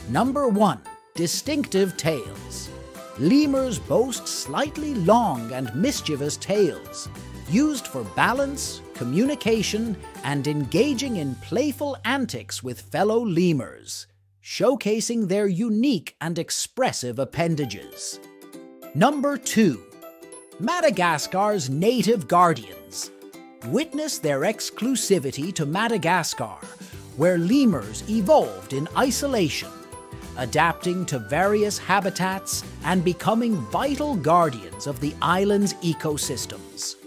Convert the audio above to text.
Number 1. Distinctive tails. Lemurs boast slightly long and mischievous tails, used for balance, communication, and engaging in playful antics with fellow lemurs, showcasing their unique and expressive appendages. Number 2. Madagascar's native guardians. Witness their exclusivity to Madagascar, where lemurs evolved in isolation, adapting to various habitats and becoming vital guardians of the island's ecosystems.